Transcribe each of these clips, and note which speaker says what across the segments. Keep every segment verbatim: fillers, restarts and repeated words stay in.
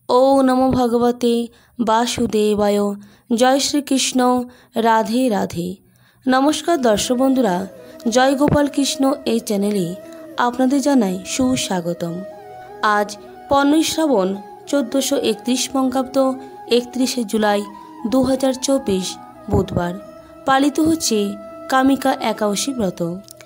Speaker 1: ओम नमो भगवते वासुदेवाय। जय श्री कृष्ण। राधे राधे। नमस्कार दर्शक बंधुरा, जय गोपाल कृष्ण ए चैनेले आपनादेर जानाई सुस्वागतम। आज पंद्रह श्रावण चौदहशो एकत्रिश बंगाब्द एकत्रिशे जुलाई दो हज़ार चौबीस बुधवार पालित होच्छे कामिका एकादशी व्रत।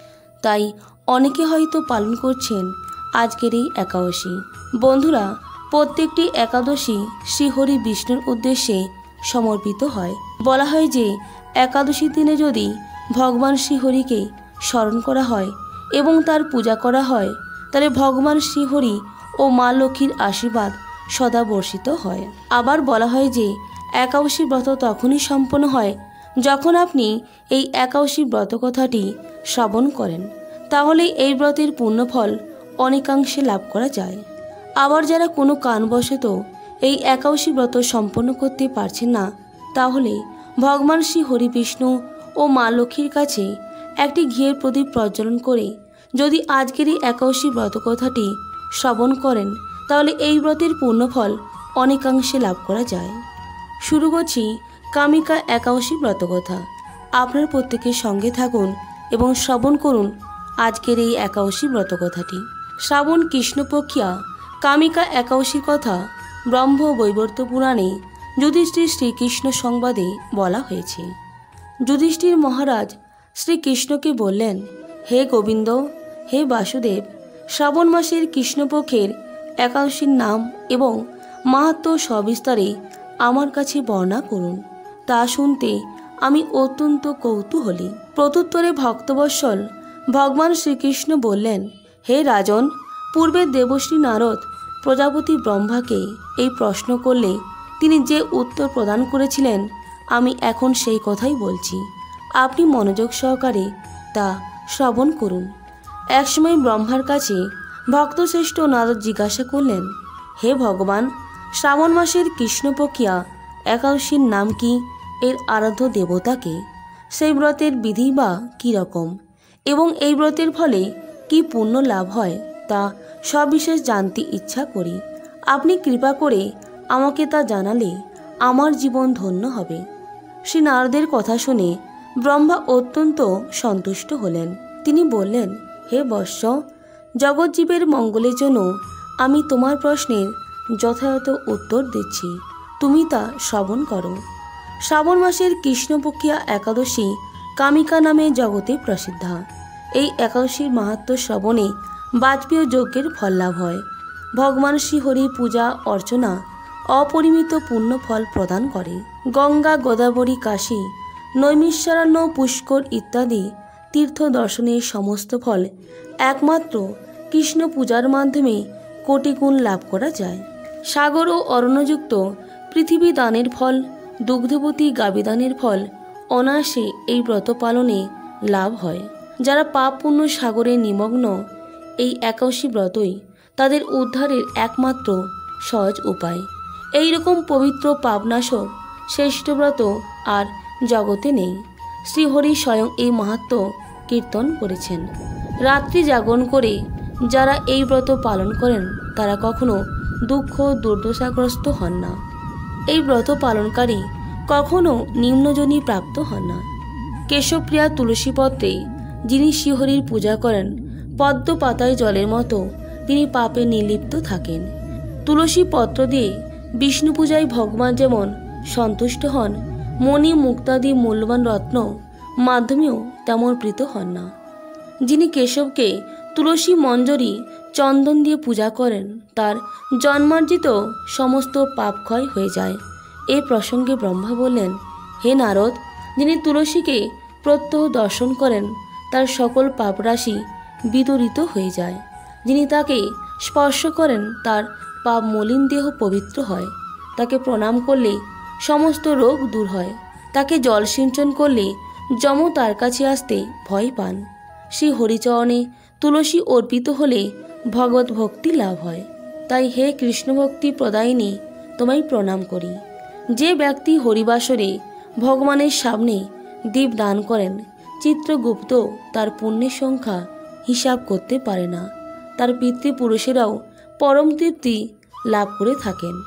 Speaker 1: ताई अनेके हयतो पालन करछेन आजकेर एई एकादशी। बंधुरा, प्रत्येकटी एकादशी श्रीहरि विष्णुर उद्देश्ये समर्पित हय। बला हय जे एकादशी दिने यदि भगवान श्रीहरिके स्मरण करा हय एबं तार पूजा करा हय ताहले भगवान श्रीहरि ओ मा लक्ष्मीर आशीर्वाद सदा बर्षित हय। आबार बला हय जे एकादशी व्रत तखनई सम्पन्न हय जखन आपनि एई एकादशी व्रत कथाटी श्रवण करें, ताहले एई व्रतेर पुण्यफल अनेकांशे लाभ करा जाय। आबार जारा कोनो कारणबशत एई एकादशी व्रत सम्पन्न करते पारछेन ना, ताहले भगवान श्री हरि विष्णु ओ मा लक्ष्मीर काछे एकटी घिয়ের प्रदीप प्रज्वलन करे यदि आजकेर एई एकादशी व्रत कथाटी श्रवण करें, ताहले एई व्रतेर पुण्यफल अनेकांशे लाभ करा जाय। शुरू करछि कामिका एकादशी व्रतकथा। आपनारा प्रत्येकेर संगे थाकुन एबं श्रवण करुन आजकेर एई एकादशी व्रतकथाटी। श्रावण कृष्णपक्षिया कामिका एकादशी कथा ब्रह्म वैवर्त पुराणे युधिष्ठिर श्रीकृष्ण संवादे बला हयेछे। युधिष्ठिर महाराज श्रीकृष्ण के बोलें, हे गोविंद, हे वासुदेव, श्रावण मासेर कृष्णपक्षेर एकादशीर नाम एवं माहात्म्य सविस्तारे आमार काछे बर्णना करुन। ता शुनते आमी अत्यंत कौतूहली। प्रत्युत्तरे भक्तवत्सल भगवान श्रीकृष्ण बोलें, हे राजन, पूर्वे देवश्री नारद प्रजापति ब्रह्माके এই প্রশ্ন করলে তিনি যে উত্তর প্রদান করেছিলেন আমি এখন সেই কথাই বলছি, আপনি মনোযোগ সহকারে তা শ্রবণ করুন। একসময় ব্রহ্মার কাছে ভক্তশ্রেষ্ঠ নারদ জিজ্ঞাসা করলেন, হে ভগবান, শ্রাবণ মাসের কৃষ্ণপক্ষিয়া একাদশীর নাম কি, এর আরাধ্য দেবতা কে, সেই ব্রতের বিধি বা কী রকম এবং এই ব্রতের ফলে কি পুণ্য লাভ হয় তা সবিশেষ জানতে ইচ্ছা করি। আপনি কৃপা করে আমাকে তা জানালে আমার জীবন ধন্য হবে। শ্রী নারদের কথা শুনে ব্রহ্মা অত্যন্ত সন্তুষ্ট হলেন। তিনি বললেন, হে বৎস, জগজ্জীবের মঙ্গলের জন্য আমি তোমার প্রশ্নের যথাযথ উত্তর দিচ্ছি, তুমি তা শ্রবণ করো। শ্রাবণ মাসের কৃষ্ণপক্ষিয়া একাদশী কামিকা নামে জগতে প্রসিদ্ধা। এই একাদশীর মাহাত্ম্য শ্রবণে বাজপেয় যজ্ঞের ফল লাভ হয়। ভগবান শ্রীহরি পূজা অর্চনা অপরিমিত পুণ্য ফল প্রদান করে। গঙ্গা, গোদাবরী, কাশী, নৈমিষারণ্য, পুষ্কর ইত্যাদি তীর্থ দর্শনের সমস্ত ফল একমাত্র কৃষ্ণ পূজার মাধ্যমে কোটি গুণ লাভ করা যায়। সাগর ও অরণ্যযুক্ত পৃথিবী দানের ফল, দুগ্ধবতী গাবিদানের ফল অনায়াসে এই ব্রত পালনে লাভ হয়। যারা পাপ পুণ্য সাগরে নিমগ্ন, এই একাদশী ব্রতই তাদের উদ্ধারের একমাত্র সহজ উপায়। এই রকম পবিত্র পাপনাশক শ্রেষ্ঠ ব্রত আর জগতে নেই। শ্রীহরি স্বয়ং এই মাহাত্ম্য কীর্তন করেছেন। রাত্রি জাগরণ করে যারা এই ব্রত পালন করেন তারা কখনো দুঃখ দুর্দশাগ্রস্ত হন না। এই ব্রত পালনকারী কখনো নিম্নজনী প্রাপ্ত হন না। কেশবপ্রিয়া তুলসীপত্রে যিনি শ্রীহরির পূজা করেন, পদ্ম পাতায় জলের মতো তিনি পাপে নির্লিপ্ত থাকেন। তুলসী পত্র দিয়ে বিষ্ণু পূজায় ভগবান যেমন সন্তুষ্ট হন, মণি মুক্তাদি মূল্যবান রত্ন মাধ্যমেও তেমন প্রীত হন না। যিনি কেশবকে তুলসী মঞ্জরি চন্দন দিয়ে পূজা করেন তার জন্মার্জিত সমস্ত পাপ ক্ষয় হয়ে যায়। এ প্রসঙ্গে ব্রহ্মা বললেন, হে নারদ, যিনি তুলসীকে প্রত্যহ দর্শন করেন তার সকল পাপরাশি বিদরিত হয়ে যায়। যিনি তাকে স্পর্শ করেন তার পাপ মলিন দেহ পবিত্র হয়। তাকে প্রণাম করলে সমস্ত রোগ দূর হয়। তাকে জল সিঞ্চন করলে যম তার কাছে আসতে ভয় পান। শ্রী হরিচরণে তুলসী অর্পিত হলে ভগবত ভক্তি লাভ হয়। তাই হে কৃষ্ণ ভক্তি প্রদায়িনী, তোমায় প্রণাম করি। যে ব্যক্তি হরিবাসরে ভগবানের সামনে দীপ দান করেন, চিত্রগুপ্ত তার পুণ্যের সংখ্যা হিসাব করতে পারে না। তার পিতৃপুরুষেরাও পরম তৃপ্তি লাভ করে থাকেন।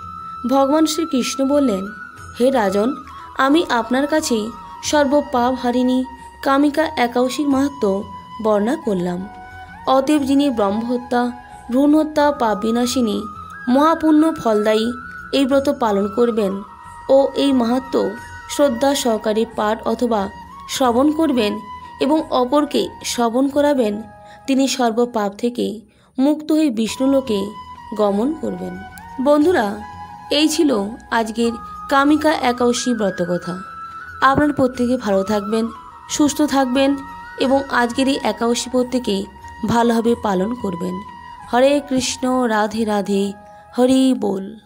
Speaker 1: ভগবান শ্রীকৃষ্ণ বললেন, হে রাজন, আমি আপনার কাছেই সর্বপাপ হারিণী কামিকা একাদশীর মাহাত্ম্য বর্ণনা করলাম। অতএব যিনি ব্রহ্মহত্যা ভ্রূণ হত্যা পাপ বিনাশিনী মহাপুণ্য ফলদায়ী এই ব্রত পালন করবেন ও এই মাহাত্ম্য শ্রদ্ধা সহকারে পাঠ অথবা শ্রবণ করবেন এবং অপরকে শ্রবণ করাবেন, তিনি সর্বপাপ থেকে মুক্ত হয়ে বিষ্ণুলোকে গমন করবেন। বন্ধুরা, এই ছিল আজকের কামিকা একাদশী ব্রতকথা। আপনার প্রত্যেকে ভালো থাকবেন, সুস্থ থাকবেন এবং আজকের এই একাদশী প্রত্যেকে ভালোভাবে পালন করবেন। হরে কৃষ্ণ, রাধে রাধে, হরি বল।